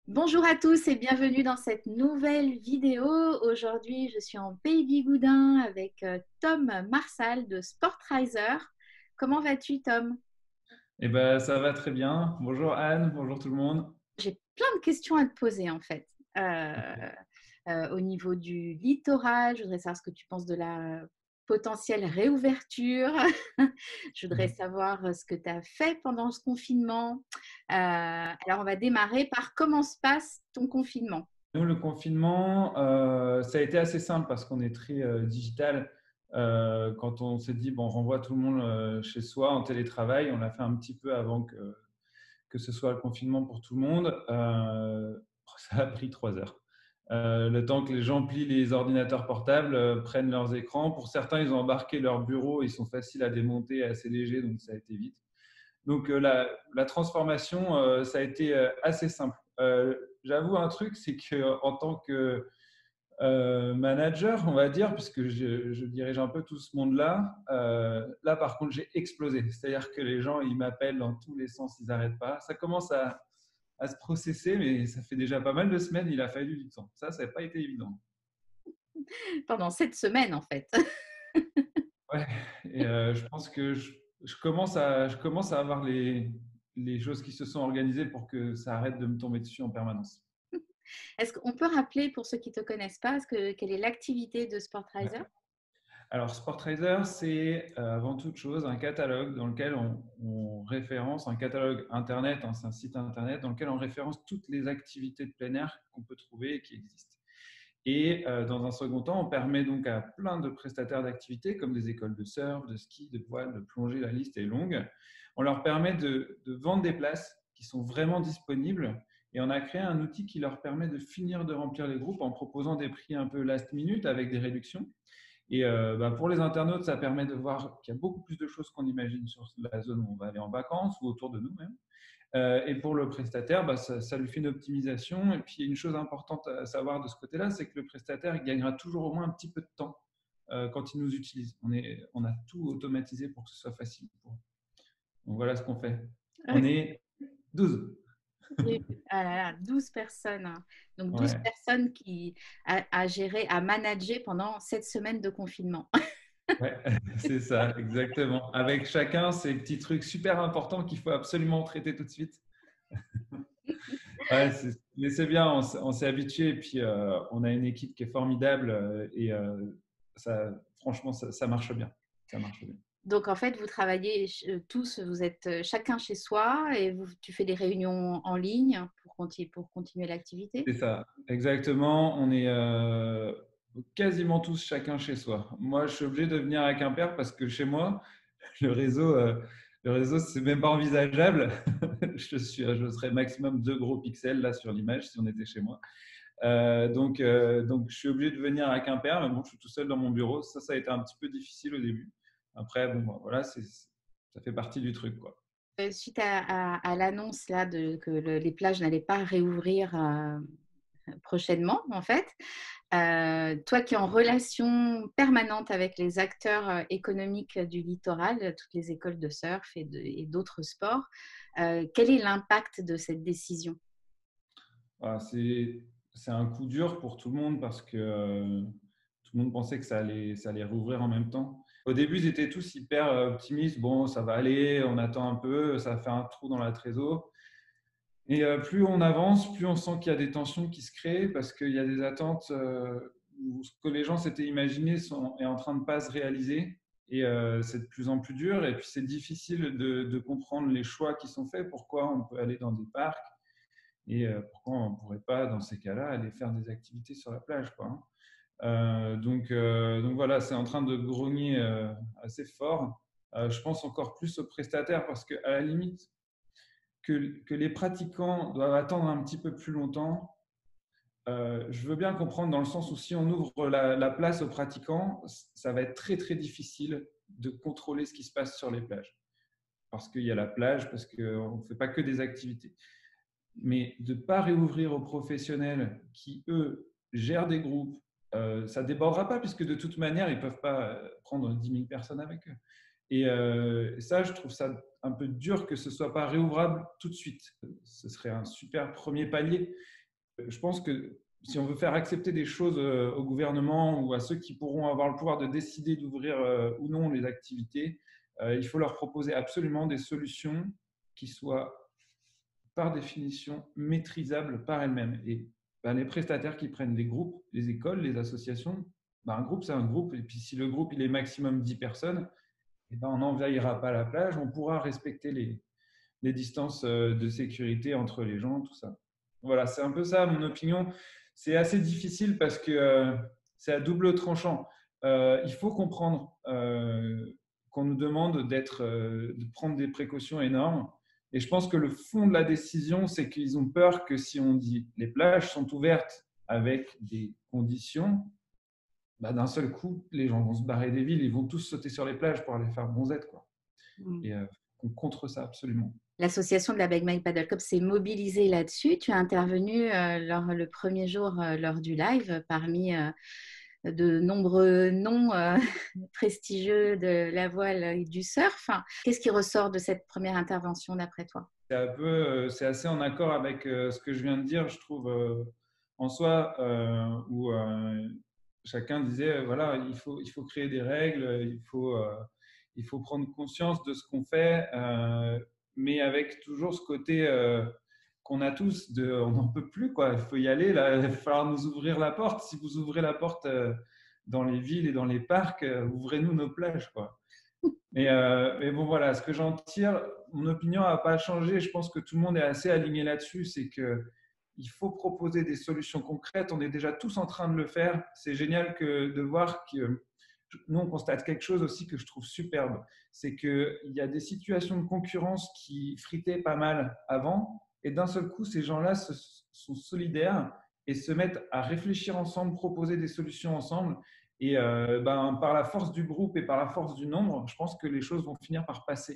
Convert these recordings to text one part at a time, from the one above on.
Bonjour à tous et bienvenue dans cette nouvelle vidéo. Aujourd'hui, je suis en Pays Bigoudin avec Tom Marsal de Sportriser. Comment vas-tu, Tom? Eh ben, ça va très bien. Bonjour Anne, bonjour tout le monde. J'ai plein de questions à te poser en fait. Euh, Au niveau du littoral, je voudrais savoir ce que tu penses de la potentielle réouverture. Je voudrais savoir ce que tu as fait pendant ce confinement. Alors, on va démarrer par comment se passe ton confinement. Nous, le confinement, ça a été assez simple parce qu'on est très digital. Quand on s'est dit, bon, on renvoie tout le monde chez soi en télétravail, on l'a fait un petit peu avant que ce soit le confinement pour tout le monde. Ça a pris 3 heures. Le temps que les gens plient les ordinateurs portables, prennent leurs écrans. Pour certains, ils ont embarqué leur bureau, ils sont faciles à démonter, et assez légers, donc ça a été vite. Donc la transformation, ça a été assez simple. J'avoue un truc, c'est qu'en tant que manager, on va dire, puisque je dirige un peu tout ce monde-là, là par contre j'ai explosé. C'est-à-dire que les gens, ils m'appellent dans tous les sens, ils n'arrêtent pas. Ça commence à se processer, mais ça fait déjà pas mal de semaines, il a fallu du temps. Ça n'a pas été évident. Pendant cette semaine, en fait. Ouais, et je pense que je commence à avoir les choses qui se sont organisées pour que ça arrête de me tomber dessus en permanence. Est-ce qu'on peut rappeler, pour ceux qui ne te connaissent pas, quelle est l'activité de Ouais. Sportriser? Alors, Sportriser, c'est avant toute chose un catalogue dans lequel on référence, un catalogue internet, hein, c'est un site internet dans lequel on référence toutes les activités de plein air qu'on peut trouver et qui existent. Et dans un second temps, on permet donc à plein de prestataires d'activités, comme des écoles de surf, de ski, de voile, de plongée, la liste est longue. On leur permet de vendre des places qui sont vraiment disponibles. Et on a créé un outil qui leur permet de finir de remplir les groupes en proposant des prix un peu last minute avec des réductions. Et pour les internautes, ça permet de voir qu'il y a beaucoup plus de choses qu'on imagine sur la zone où on va aller en vacances ou autour de nous même. Et pour le prestataire, ça lui fait une optimisation. Et puis, une chose importante à savoir de ce côté-là, c'est que le prestataire il gagnera toujours au moins un petit peu de temps quand il nous utilise. On a tout automatisé pour que ce soit facile. Donc, voilà ce qu'on fait. On Ok. est 12. Ah là là, 12 personnes, hein. Donc 12 Ouais, personnes à gérer, à manager pendant cette semaine de confinement. ouais, c'est ça, exactement. Avec chacun ces petits trucs super importants qu'il faut absolument traiter tout de suite. Ouais, mais c'est bien, on s'est habitué et puis on a une équipe qui est formidable et franchement, ça marche bien. Ça marche bien. Donc en fait, vous travaillez tous, vous êtes chacun chez soi et tu fais des réunions en ligne pour continuer l'activité. C'est ça, exactement. On est quasiment tous chacun chez soi. Moi, je suis obligé de venir à Quimper parce que chez moi, le réseau, euh, le réseau, c'est même pas envisageable. Je serais maximum 2 gros pixels là sur l'image si on était chez moi. Donc, je suis obligé de venir à Quimper, mais bon, je suis tout seul dans mon bureau. Ça a été un petit peu difficile au début. Après, bon, voilà, ça fait partie du truc, quoi. Suite à l'annonce là que les plages n'allaient pas réouvrir prochainement, en fait, toi qui es en relation permanente avec les acteurs économiques du littoral, toutes les écoles de surf et d'autres sports, quel est l'impact de cette décision? Voilà, c'est un coup dur pour tout le monde parce que tout le monde pensait que ça allait rouvrir en même temps. Au début, ils étaient tous hyper optimistes. Bon, ça va aller, on attend un peu, ça va faire un trou dans la trésor. Et plus on avance, plus on sent qu'il y a des tensions qui se créent parce qu'il y a des attentes où ce que les gens s'étaient imaginé est en train de pas se réaliser. Et c'est de plus en plus dur. Et puis c'est difficile de comprendre les choix qui sont faits, pourquoi on peut aller dans des parcs et pourquoi on ne pourrait pas, dans ces cas-là, aller faire des activités sur la plage, quoi, hein. Donc voilà, c'est en train de grogner assez fort. Je pense encore plus aux prestataires parce qu'à la limite, que les pratiquants doivent attendre un petit peu plus longtemps. Je veux bien comprendre dans le sens où si on ouvre la place aux pratiquants, ça va être très très difficile de contrôler ce qui se passe sur les plages. Parce qu'il y a la plage, parce qu'on ne fait pas que des activités. Mais de ne pas réouvrir aux professionnels qui, eux, gèrent des groupes, ça ne débordera pas puisque de toute manière, ils ne peuvent pas prendre 10 000 personnes avec eux. Ça, je trouve ça un peu dur que ce ne soit pas réouvrable tout de suite. Ce serait un super premier palier. Je pense que si on veut faire accepter des choses au gouvernement ou à ceux qui pourront avoir le pouvoir de décider d'ouvrir ou non les activités, il faut leur proposer absolument des solutions qui soient par définition maîtrisables par elles-mêmes. Et ben, les prestataires qui prennent des groupes, les écoles, les associations, ben, un groupe c'est un groupe. Et puis si le groupe il est maximum 10 personnes, et ben, on n'envahira pas la plage, on pourra respecter les distances de sécurité entre les gens, tout ça. Voilà, c'est un peu ça mon opinion. C'est assez difficile parce que c'est à double tranchant. Il faut comprendre qu'on nous demande de prendre des précautions énormes. Et je pense que le fond de la décision, c'est qu'ils ont peur que si on dit les plages sont ouvertes avec des conditions, bah, d'un seul coup, les gens vont se barrer des villes, ils vont tous sauter sur les plages pour aller faire bronzette, quoi. Mm. Et on contre ça absolument. L'association de la Bag My Paddle Cup s'est mobilisée là-dessus. Tu es intervenu le premier jour lors du live parmi de nombreux noms prestigieux de la voile et du surf. Qu'est-ce qui ressort de cette première intervention d'après toi? C'est assez en accord avec ce que je viens de dire, je trouve, en soi, où chacun disait, voilà, il faut créer des règles, il faut prendre conscience de ce qu'on fait, mais avec toujours ce côté qu'on a tous, on n'en peut plus, quoi. Il faut y aller, là, il va falloir nous ouvrir la porte. Si vous ouvrez la porte dans les villes et dans les parcs, ouvrez-nous nos plages, quoi. Mais bon, voilà, ce que j'en tire, mon opinion n'a pas changé. Je pense que tout le monde est assez aligné là-dessus. C'est qu'il faut proposer des solutions concrètes. On est déjà tous en train de le faire. C'est génial de voir que nous, on constate quelque chose aussi que je trouve superbe. C'est qu'il y a des situations de concurrence qui fritaient pas mal avant. Et d'un seul coup, ces gens-là sont solidaires et se mettent à réfléchir ensemble, proposer des solutions ensemble. Et par la force du groupe et par la force du nombre, je pense que les choses vont finir par passer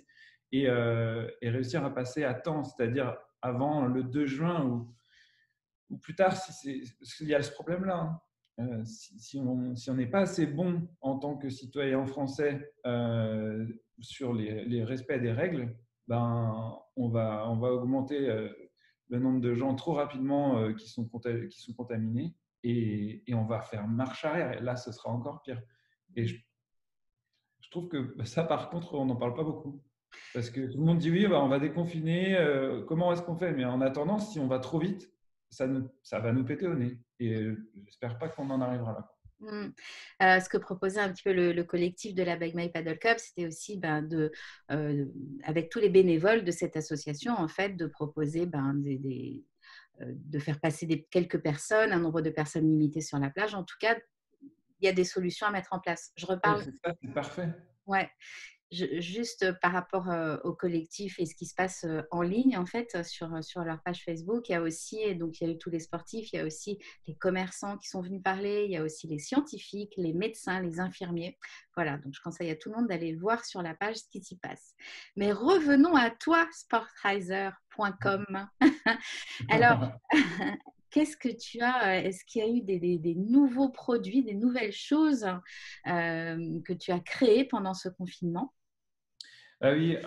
et réussir à passer à temps, c'est-à-dire avant le 2 juin ou plus tard, parce qu'il y a ce problème-là. Hein. Si on n'est pas assez bon en tant que citoyen français sur les respects des règles, ben, on va augmenter le nombre de gens trop rapidement qui sont contaminés et on va faire marche arrière. Et là, ce sera encore pire. Et je trouve que ça, par contre, on n'en parle pas beaucoup. Parce que tout le monde dit oui, bah, on va déconfiner, comment est-ce qu'on fait? Mais en attendant, si on va trop vite, ça va nous péter au nez. Et j'espère pas qu'on en arrivera là. Mm. Ce que proposait un petit peu le collectif de la Bag My Paddle Cup, c'était aussi avec tous les bénévoles de cette association, en fait, de proposer de faire passer quelques personnes, un nombre de personnes limité sur la plage. En tout cas, il y a des solutions à mettre en place. Je Ouais, reparle. c'est ça, c'est parfait. Ouais. Juste par rapport au collectif et ce qui se passe en ligne, en fait, sur leur page Facebook, il y a aussi, donc il y a eu tous les sportifs, il y a aussi les commerçants qui sont venus parler, il y a aussi les scientifiques, les médecins, les infirmiers. Voilà, donc je conseille à tout le monde d'aller voir sur la page ce qui s'y passe. Mais revenons à toi, sportriser.com. Alors, qu'est-ce que tu as? Est-ce qu'il y a eu des nouveaux produits, des nouvelles choses que tu as créées pendant ce confinement? Ah oui,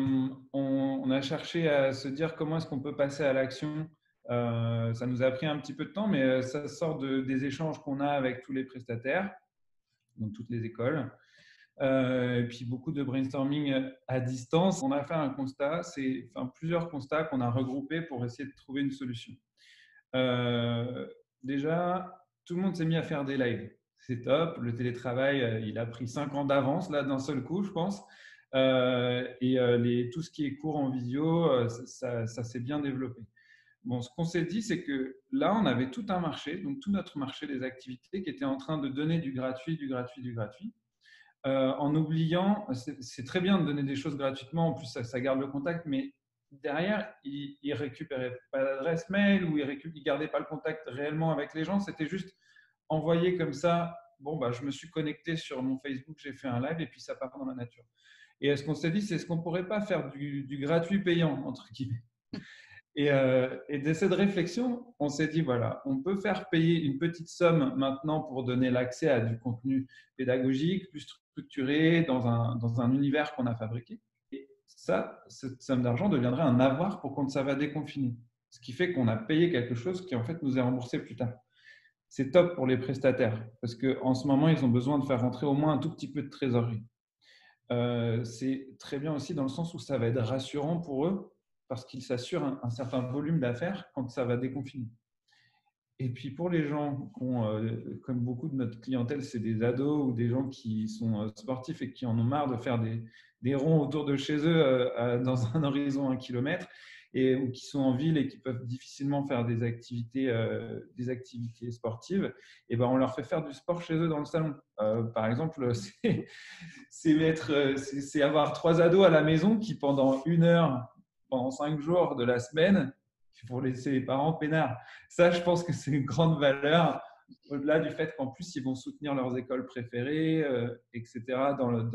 on a cherché à se dire comment est-ce qu'on peut passer à l'action. Ça nous a pris un petit peu de temps, mais ça sort des échanges qu'on a avec tous les prestataires, donc toutes les écoles. Et puis beaucoup de brainstorming à distance. On a fait un constat, plusieurs constats qu'on a regroupés pour essayer de trouver une solution. Déjà, tout le monde s'est mis à faire des lives. C'est top. Le télétravail, il a pris 5 ans d'avance là d'un seul coup, je pense. Tout ce qui est cours en visio, ça s'est bien développé. Bon, ce qu'on s'est dit, c'est que là, on avait tout un marché, donc tout notre marché des activités qui était en train de donner du gratuit, du gratuit, du gratuit. En oubliant, c'est très bien de donner des choses gratuitement, en plus ça garde le contact, mais derrière, ils ne récupéraient pas l'adresse mail ou ils ne gardaient pas le contact réellement avec les gens, c'était juste envoyer comme ça, bon, bah, je me suis connecté sur mon Facebook, j'ai fait un live et puis ça part dans la nature. Et ce qu'on s'est dit, c'est ce qu'on ne pourrait pas faire du gratuit payant, entre guillemets. Et de cette réflexion, on s'est dit, voilà, on peut faire payer une petite somme maintenant pour donner l'accès à du contenu pédagogique, plus structuré, dans un univers qu'on a fabriqué. Et ça, cette somme d'argent deviendrait un avoir pour quand ça va déconfiner. Ce qui fait qu'on a payé quelque chose qui, en fait, nous est remboursé plus tard. C'est top pour les prestataires parce qu'en ce moment, ils ont besoin de faire rentrer au moins un tout petit peu de trésorerie. C'est très bien aussi dans le sens où ça va être rassurant pour eux parce qu'ils s'assurent un certain volume d'affaires quand ça va déconfiner. Et puis pour les gens qui ont, comme beaucoup de notre clientèle, c'est des ados ou des gens qui sont sportifs et qui en ont marre de faire des ronds autour de chez eux dans un horizon 1 kilomètre, ou qui sont en ville et qui peuvent difficilement faire des activités sportives, et ben on leur fait faire du sport chez eux dans le salon. Par exemple, c'est avoir 3 ados à la maison qui pendant 1 heure, pendant 5 jours de la semaine, pour laisser les parents peinards. Ça, je pense que c'est une grande valeur, au-delà du fait qu'en plus, ils vont soutenir leurs écoles préférées, etc.,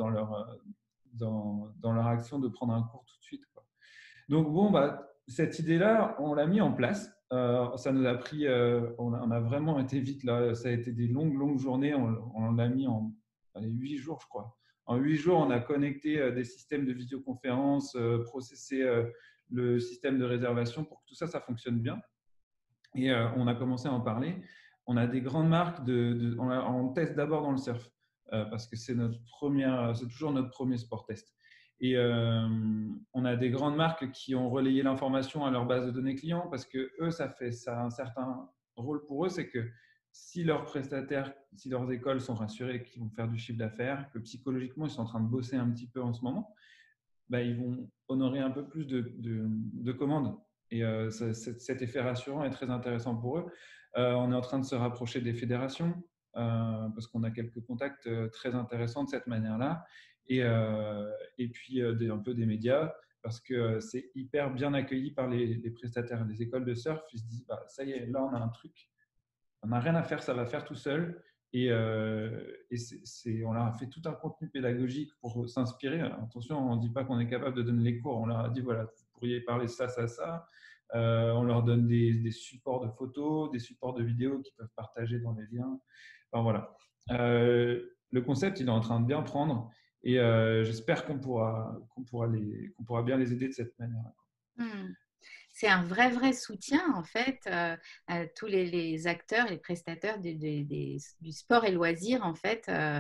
dans leur action de prendre un cours tout de suite, quoi. Donc, bon, bah, cette idée-là, on l'a mis en place. Ça nous a pris, on a vraiment été vite là. Ça a été des longues, longues journées. On l'a mis en 8 jours, je crois. En 8 jours, on a connecté des systèmes de visioconférence, processé le système de réservation pour que tout ça, ça fonctionne bien. Et on a commencé à en parler. On a des grandes marques, on teste d'abord dans le surf parce que c'est toujours notre premier sport test. Et on a des grandes marques qui ont relayé l'information à leur base de données clients parce que eux, ça a un certain rôle pour eux, c'est que si leurs prestataires, si leurs écoles sont rassurés qu'ils vont faire du chiffre d'affaires, que psychologiquement ils sont en train de bosser un petit peu en ce moment, bah, ils vont honorer un peu plus de commandes. Et cet effet rassurant est très intéressant pour eux. On est en train de se rapprocher des fédérations parce qu'on a quelques contacts très intéressants de cette manière-là. Et puis un peu des médias parce que c'est hyper bien accueilli par les prestataires. Les écoles de surf, ils se disent, bah, ça y est, là on a un truc, on n'a rien à faire, ça va faire tout seul. Et on leur a fait tout un contenu pédagogique pour s'inspirer. Attention, on ne dit pas qu'on est capable de donner les cours. On leur a dit, voilà, vous pourriez parler ça, ça, ça. On leur donne des supports de photos, des supports de vidéos qu'ils peuvent partager dans les liens. Enfin, voilà. Le concept, il est en train de bien prendre et j'espère qu'on pourra bien les aider de cette manière. Hmm. C'est un vrai, vrai soutien, en fait, à tous les acteurs, les prestataires du sport et loisirs, en fait,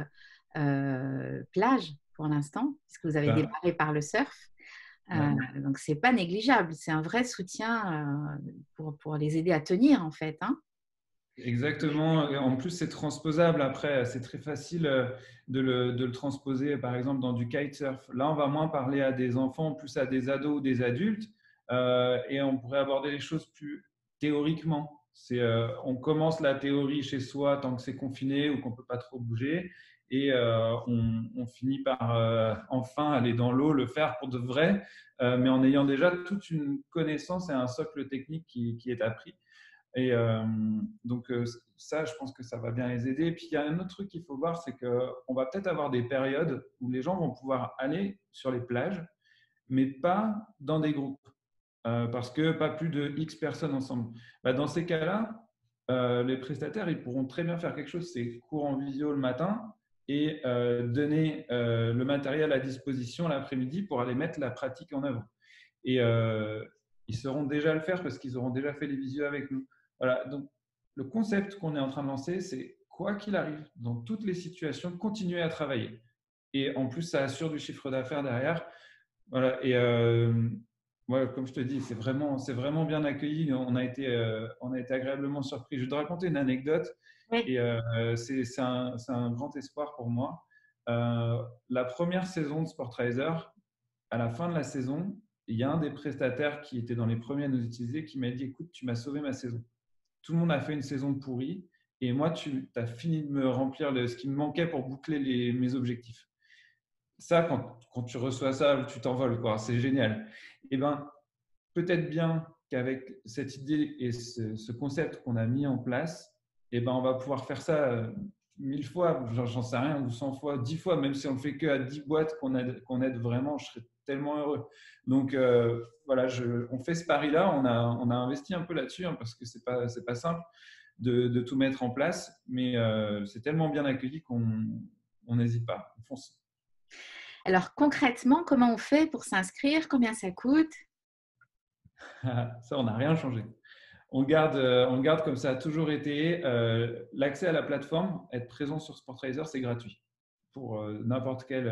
plage pour l'instant, puisque vous avez Ça, démarré par le surf. ouais. Donc, c'est pas négligeable. C'est un vrai soutien pour les aider à tenir, en fait, hein. Exactement. Et en plus, c'est transposable après. C'est très facile de le transposer, par exemple, dans du kitesurf. Là, on va moins parler à des enfants, plus à des ados ou des adultes. Et on pourrait aborder les choses plus théoriquement. On commence la théorie chez soi tant que c'est confiné ou qu'on ne peut pas trop bouger. Et on finit par enfin aller dans l'eau, le faire pour de vrai, mais en ayant déjà toute une connaissance et un socle technique qui est appris. Et donc, ça, je pense que ça va bien les aider. Et puis, il y a un autre truc qu'il faut voir, c'est qu'on va peut-être avoir des périodes où les gens vont pouvoir aller sur les plages, mais pas dans des groupes, parce que pas plus de X personnes ensemble. Bah, dans ces cas-là, les prestataires, ils pourront très bien faire quelque chose, c'est cours en visio le matin et donner le matériel à disposition l'après-midi pour aller mettre la pratique en œuvre. Et ils sauront déjà le faire parce qu'ils auront déjà fait les visios avec nous. Voilà, donc le concept qu'on est en train de lancer, c'est quoi qu'il arrive, dans toutes les situations, continuer à travailler. Et en plus, ça assure du chiffre d'affaires derrière. Voilà, et ouais, comme je te dis, c'est vraiment bien accueilli. On a été agréablement surpris. Je vais te raconter une anecdote Oui. et c'est un grand espoir pour moi. La première saison de Sportriser, à la fin de la saison, il y a un des prestataires qui était dans les premiers à nous utiliser qui m'a dit, écoute, tu m'as sauvé ma saison. Tout le monde a fait une saison pourrie et moi, tu as fini de me remplir ce qui me manquait pour boucler mes objectifs. Ça, quand tu reçois ça, tu t'envoles, quoi. C'est génial. Et ben, peut-être bien qu'avec cette idée et ce concept qu'on a mis en place, et ben, on va pouvoir faire ça 1000 fois, j'en sais rien, ou 100 fois, 10 fois, même si on le fait que à 10 boîtes qu'on aide vraiment, je serais tellement heureux. Donc voilà, on fait ce pari-là, on a investi un peu là-dessus, hein, parce que c'est pas simple de tout mettre en place, mais c'est tellement bien accueilli qu'on n'hésite pas, on fonce. Alors concrètement, comment on fait pour s'inscrire? Combien ça coûte? Ça, on n'a rien changé. On garde comme ça a toujours été. L'accès à la plateforme, être présent sur Sportraiser, c'est gratuit pour n'importe quelle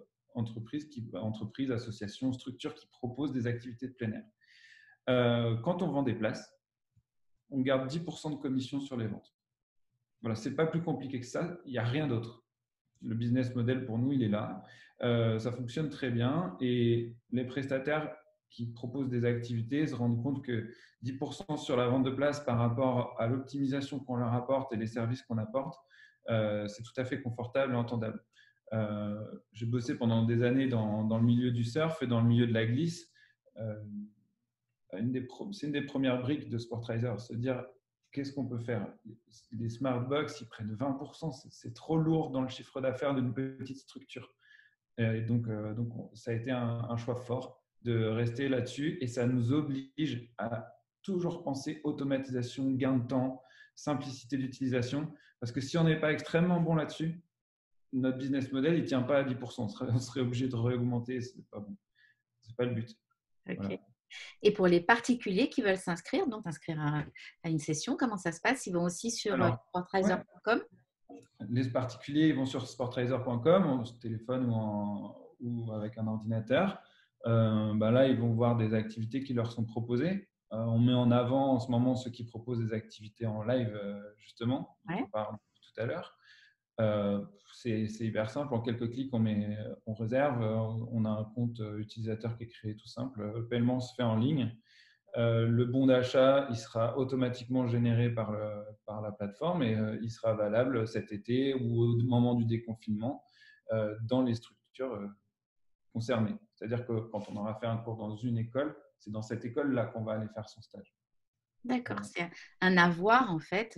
entreprise, association, structure qui propose des activités de plein air. Quand on vend des places, on garde 10% de commission sur les ventes. Voilà, c'est pas plus compliqué que ça. Il n'y a rien d'autre. Le business model pour nous, il est là. Ça fonctionne très bien et les prestataires qui proposent des activités se rendent compte que 10% sur la vente de place par rapport à l'optimisation qu'on leur apporte et les services qu'on apporte, c'est tout à fait confortable et entendable. J'ai bossé pendant des années dans le milieu du surf et dans le milieu de la glisse. Euh, c'est une des premières briques de Sportriser, se dire qu'est-ce qu'on peut faire. Les smart box, ils prennent 20%, c'est trop lourd dans le chiffre d'affaires d'une petite structure. Et donc, ça a été un choix fort de rester là-dessus et ça nous oblige à toujours penser automatisation, gain de temps, simplicité d'utilisation. Parce que si on n'est pas extrêmement bon là-dessus, notre business model, il ne tient pas à 10%. On serait obligé de réaugmenter. Ce n'est pas bon. Ce n'est pas le but. Ok. Voilà. Et pour les particuliers qui veulent s'inscrire, donc s'inscrire à une session, comment ça se passe? Ils vont aussi sur Alors, ouais, sportraiser.com. les particuliers ils vont sur sportraiser.com, au téléphone ou avec un ordinateur. Là, ils vont voir des activités qui leur sont proposées. On met en avant en ce moment ceux qui proposent des activités en live, justement, dont Ouais. on parle tout à l'heure. C'est hyper simple. En quelques clics, on réserve. On a un compte utilisateur qui est créé tout simple. Le paiement se fait en ligne. Le bon d'achat, il sera automatiquement généré par la plateforme et il sera valable cet été ou au moment du déconfinement dans les structures concernées. C'est-à-dire que quand on aura fait un cours dans une école, c'est dans cette école-là qu'on va aller faire son stage. D'accord. Voilà. C'est un avoir en fait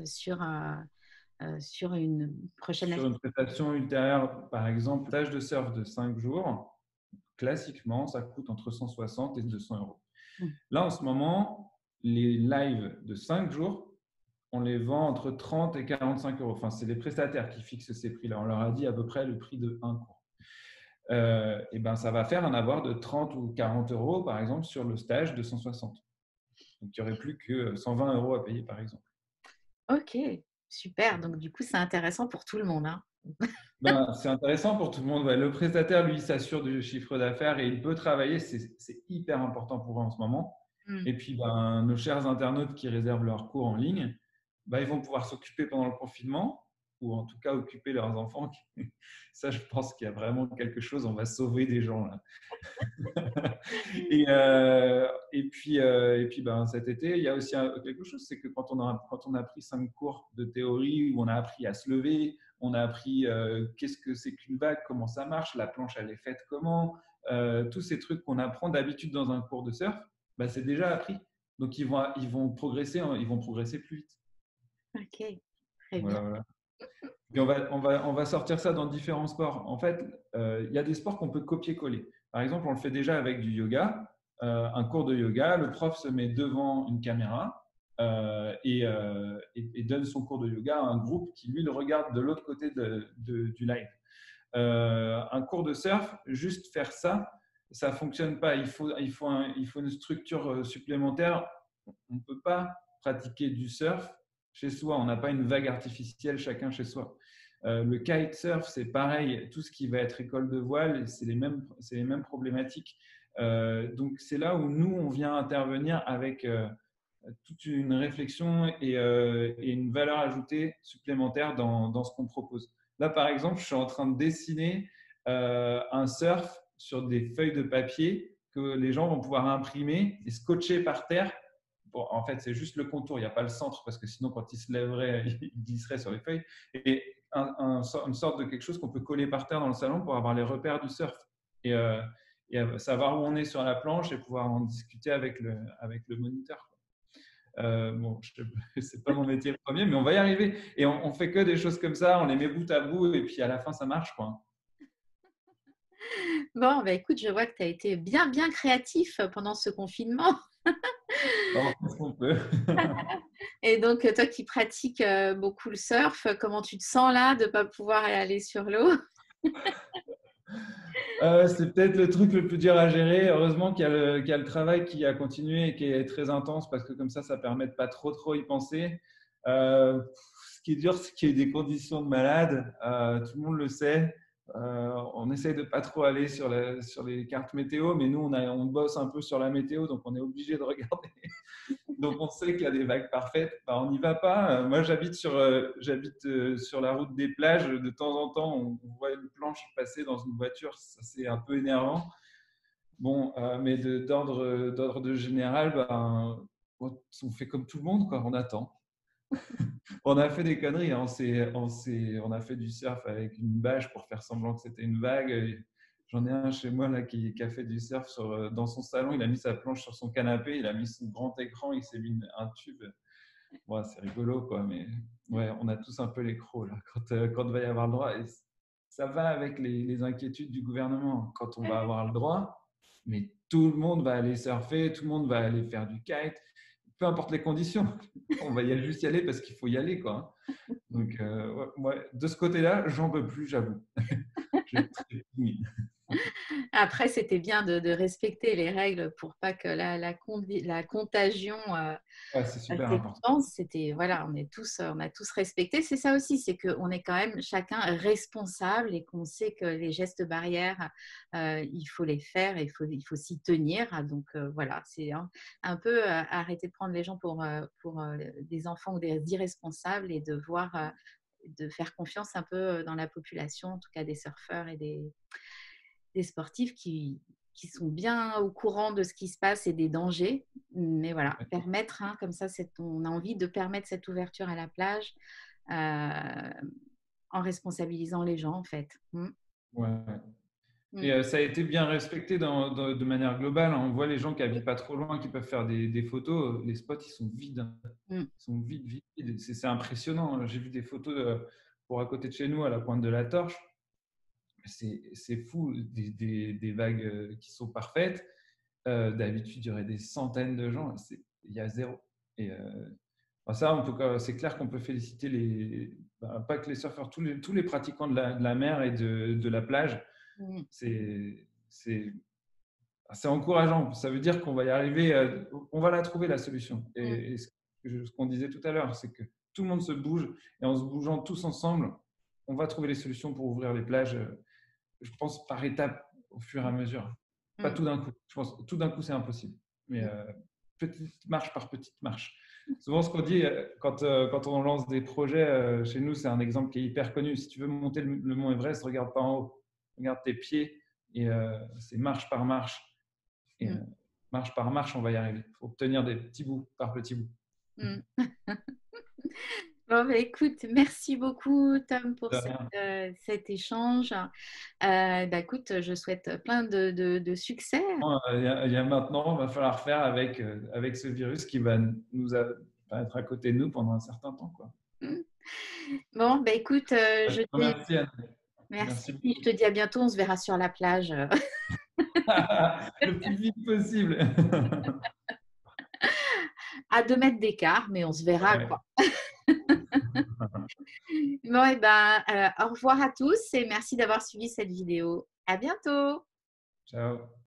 sur une prochaine Sur une activité. prestation ultérieure, par exemple, stage de surf de 5 jours, classiquement, ça coûte entre 160 et 200 euros. Là, en ce moment, les lives de 5 jours, on les vend entre 30 et 45 euros. Enfin, c'est les prestataires qui fixent ces prix-là. On leur a dit à peu près le prix de un cours. Et ben, ça va faire un avoir de 30 ou 40 euros, par exemple, sur le stage de 160. Donc, il n'y aurait plus que 120 euros à payer, par exemple. Ok, super. Donc du coup, c'est intéressant pour tout le monde, hein. C'est intéressant pour tout le monde. Ouais. Le prestataire, lui, s'assure du chiffre d'affaires et il peut travailler. C'est hyper important pour eux en ce moment. Mm. Et puis, nos chers internautes qui réservent leurs cours en ligne, ils vont pouvoir s'occuper pendant le confinement ou en tout cas occuper leurs enfants. Ça, je pense qu'il y a vraiment quelque chose. On va sauver des gens là. Et puis cet été, il y a aussi quelque chose, c'est que quand on a pris 5 cours de théorie où on a appris à se lever, on a appris qu'est-ce que c'est qu'une vague, comment ça marche, la planche elle est faite comment, tous ces trucs qu'on apprend d'habitude dans un cours de surf, c'est déjà appris. Donc ils vont progresser plus vite. Ok, très bien. Voilà, voilà. Et on va sortir ça dans différents sports. En fait, il y a des sports qu'on peut copier-coller. Par exemple, on le fait déjà avec du yoga. Un cours de yoga, le prof se met devant une caméra et donne son cours de yoga à un groupe qui, lui, le regarde de l'autre côté du live. Un cours de surf, juste faire ça, ça ne fonctionne pas. Il faut une structure supplémentaire. On ne peut pas pratiquer du surf chez soi. On n'a pas une vague artificielle chacun chez soi. Le kitesurf, c'est pareil. Tout ce qui va être école de voile, c'est les mêmes problématiques. Donc, c'est là où nous, on vient intervenir avec toute une réflexion et une valeur ajoutée supplémentaire dans ce qu'on propose. Là, par exemple, je suis en train de dessiner un surf sur des feuilles de papier que les gens vont pouvoir imprimer et scotcher par terre. Bon, en fait, c'est juste le contour, il n'y a pas le centre parce que sinon, quand il se lèverait, il glisserait sur les feuilles. Et une sorte de quelque chose qu'on peut coller par terre dans le salon pour avoir les repères du surf et savoir où on est sur la planche et pouvoir en discuter avec le moniteur. Bon, c'est pas mon métier premier, mais on va y arriver. Et on fait que des choses comme ça, on les met bout à bout, et puis à la fin, ça marche, quoi. Bon, bah, écoute, je vois que tu as été bien, bien créatif pendant ce confinement. Bon, on fait ce qu'on peut. Et donc, toi qui pratiques beaucoup le surf, comment tu te sens là de ne pas pouvoir aller sur l'eau? C'est peut-être le truc le plus dur à gérer. Heureusement qu'il y a le travail qui a continué et qui est très intense, parce que comme ça permet de pas trop y penser. Ce qui est dur, c'est qu'il y a des conditions de malade. Tout le monde le sait. On essaye de pas trop aller sur les cartes météo, mais nous, on bosse un peu sur la météo, donc on est obligé de regarder. Donc on sait qu'il y a des vagues parfaites. Bah, on n'y va pas. Moi, j'habite sur la route des plages. De temps en temps, on voit une planche passer dans une voiture. Ça, c'est un peu énervant. Bon, mais d'ordre de général, ben, on fait comme tout le monde, quoi. On attend. On a fait des conneries, hein. On a fait du surf avec une bâche pour faire semblant que c'était une vague. J'en ai un chez moi là, qui a fait du surf dans son salon. Il a mis sa planche sur son canapé, il a mis son grand écran, il s'est mis un tube. Ouais, c'est rigolo, quoi. Mais ouais, on a tous un peu les crocs là, quand il va y avoir le droit. Et ça va avec les inquiétudes du gouvernement. Quand on va avoir le droit, mais tout le monde va aller surfer, tout le monde va aller faire du kite, peu importe les conditions. On va juste y aller parce qu'il faut y aller, quoi. Donc, ouais, de ce côté-là, j'en peux plus, j'avoue. Je suis très timide. Après, c'était bien de respecter les règles pour pas que la contagion Ouais, c'est super important. s'expanse. C'était, voilà, on a tous respecté. C'est ça aussi, c'est qu'on est quand même chacun responsable et qu'on sait que les gestes barrières, il faut les faire et il faut s'y tenir. Donc, voilà, c'est un peu arrêter de prendre les gens pour des enfants ou des irresponsables et de voir, de faire confiance un peu dans la population, en tout cas des surfeurs et des sportifs qui sont bien au courant de ce qui se passe et des dangers. Mais voilà, permettre, comme ça, on a envie de permettre cette ouverture à la plage en responsabilisant les gens, en fait. Ouais. Mm. Et ça a été bien respecté de manière globale. On voit les gens qui habitent pas trop loin, qui peuvent faire des photos. Les spots, ils sont vides, hein. Mm. Ils sont vides. C'est impressionnant. J'ai vu des photos pour à côté de chez nous, à la pointe de la Torche. C'est fou, des vagues qui sont parfaites. D'habitude, il y aurait des centaines de gens. Il y a zéro. Et ça, c'est clair qu'on peut féliciter pas que les surfeurs, tous les pratiquants de la mer et de la plage. Mm. C'est encourageant. Ça veut dire qu'on va y arriver, on va la trouver, la solution. Mm. Et ce qu'on disait tout à l'heure, c'est que tout le monde se bouge, et en se bougeant tous ensemble, on va trouver les solutions pour ouvrir les plages, je pense, par étapes, au fur et à mesure. Pas Mm. tout d'un coup. Je pense tout d'un coup, c'est impossible. Mais petite marche par petite marche. Souvent, ce qu'on dit quand on lance des projets, chez nous, c'est un exemple qui est hyper connu. Si tu veux monter le mont Everest, regarde pas en haut. Regarde tes pieds, et c'est marche par marche. Et Mm. marche par marche, on va y arriver. Il faut obtenir des petits bouts par petits bouts. Mm. Bon, bah, écoute, merci beaucoup, Tom, pour De rien. cet échange. Bah, écoute, je souhaite plein de succès. Il y a maintenant, il va falloir faire avec ce virus qui va être à côté de nous pendant un certain temps, quoi. Mm. Bon, bah, écoute, Je te remercie, Anne. merci. Merci Puis beaucoup. je te dis à bientôt. On se verra sur la plage. Le plus vite possible. À 2 mètres d'écart, mais on se verra, Ouais. quoi. Bon, et ben, au revoir à tous et merci d'avoir suivi cette vidéo. À bientôt. Ciao.